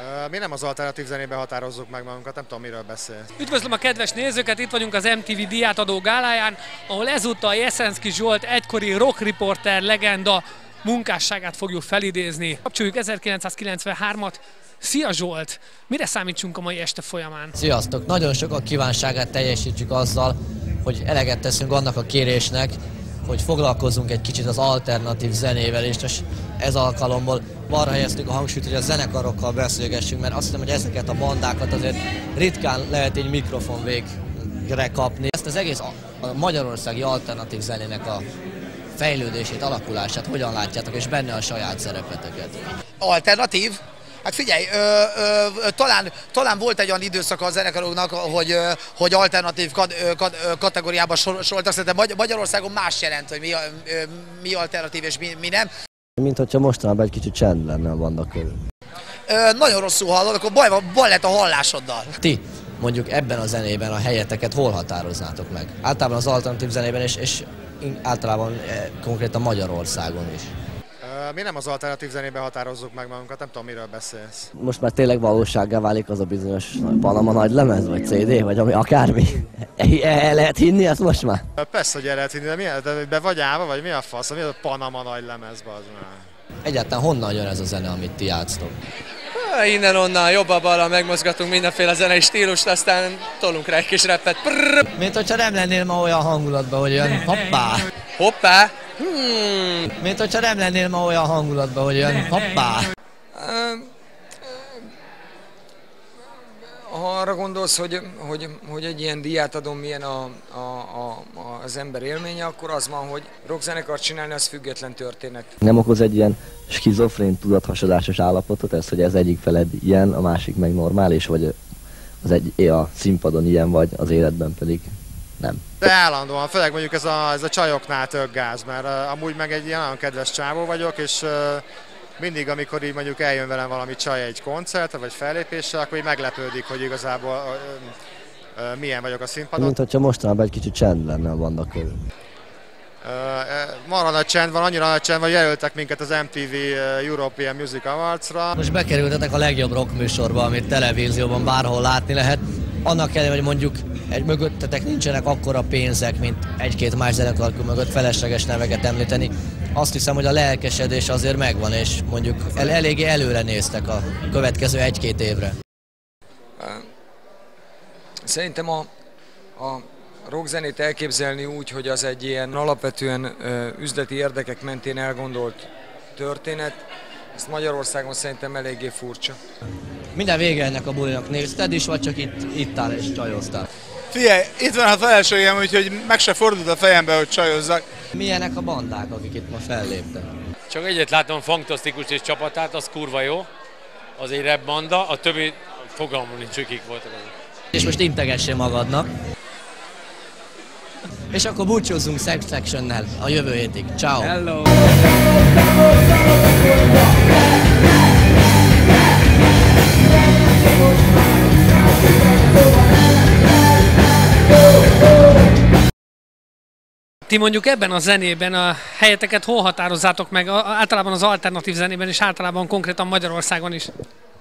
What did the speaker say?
Mi nem az alternatív zenében határozzuk meg magunkat, nem tudom, miről beszélsz. Üdvözlöm a kedves nézőket, itt vagyunk az MTV díjátadó gáláján, ahol ezúttal Jeszenszky Zsolt egykori rock riporter legenda munkásságát fogjuk felidézni. Kapcsoljuk 1993-at. Szia Zsolt! Mire számítsunk a mai este folyamán? Sziasztok! Nagyon sokak kívánságát teljesítjük azzal, hogy eleget teszünk annak a kérésnek, hogy foglalkozzunk egy kicsit az alternatív zenével, és ez alkalommal arra helyeztük a hangsúlyt, hogy a zenekarokkal beszélgessünk, mert azt hiszem, hogy ezeket a bandákat azért ritkán lehet egy mikrofon végre kapni. Ezt az egész a magyarországi alternatív zenének a fejlődését, alakulását hogyan látjátok, és benne a saját szerepeteket? Alternatív? Hát figyelj, talán volt egy olyan időszaka a zenekaroknak, hogy alternatív kategóriába soroltak. Szerintem Magyarországon más jelent, hogy mi alternatív és mi nem. Mint hogyha mostanában egy kicsit csend lenne a banda körül. Nagyon rosszul hallod, akkor baj lett a hallásoddal. Ti mondjuk ebben a zenében a helyeteket hol határoznátok meg? Általában az alternatív zenében és általában konkrétan Magyarországon is. Mi nem az alternatív zenében határozzuk meg magunkat, nem tudom, miről beszélsz. Most már tényleg valósággá válik az a bizonyos Panama nagy lemez, vagy CD, vagy ami akármi. El lehet hinni ezt most már? Persze, hogy el lehet hinni, de be vagy állva, vagy mi a fasz? Mi az a Panama nagy lemez, bazd már? Egyáltalán honnan jön ez a zene, amit ti játsztok? Innen-onnan, jobbra-balra megmozgatunk mindenféle zenei stílust, aztán tolunk rá egy kis rappet. Mint hogyha nem lennél ma olyan hangulatban, hogy olyan hoppá! Hoppá! Mint hogyha nem lennél ma olyan hangulatban, hogy olyan hoppá! Ha arra gondolsz, hogy egy ilyen díjátadón milyen az ember élménye, akkor az van, hogy rockzenekart csinálni, az független történet. Nem okoz egy ilyen skizofrén tudathasadásos állapotot ez, hogy ez egyik feled ilyen, a másik meg normális, vagy a színpadon ilyen vagy, az életben pedig nem. De állandóan, főleg mondjuk ez a csajoknál tök gáz, mert amúgy meg egy ilyen nagyon kedves csávó vagyok, és mindig, amikor így mondjuk eljön velem valami csaj egy koncertre vagy fellépésre, akkor így meglepődik, hogy igazából milyen vagyok a színpadon. Mint hogyha mostanában egy kicsit csend lenne a banda körül. Marha nagy csend van, annyira nagy csend van, hogy jelöltek minket az MTV European Music Awards-ra. Most bekerültetek a legjobb rock műsorba, amit televízióban bárhol látni lehet. Annak ellenére, hogy mondjuk mögöttetek nincsenek akkora pénzek, mint egy-két más zenekar mögött, felesleges neveket említeni. Azt hiszem, hogy a lelkesedés azért megvan, és mondjuk eléggé előre néztek a következő egy-két évre. Szerintem a rockzenét elképzelni úgy, hogy az egy ilyen alapvetően üzleti érdekek mentén elgondolt történet, ezt Magyarországon szerintem eléggé furcsa. Minden vége ennek a bulinak, nézted is, vagy csak itt áll és csajoztál? Figyelj, itt van a feleségem, úgyhogy meg se fordult a fejembe, hogy csajozzak. Milyenek a bandák, akik itt ma felléptek? Csak egyet látom, Fantasztikus és csapatát, az kurva jó. Az egy rap banda, a többi fogalmam nincs, hogy kik voltak azok. És most integessél magadnak. És akkor búcsúzzunk Sex Section-nel a jövő hétig. Ciao. Hello! Ti mondjuk ebben a zenében a helyeteket hol határozzátok meg, általában az alternatív zenében és általában konkrétan Magyarországon is?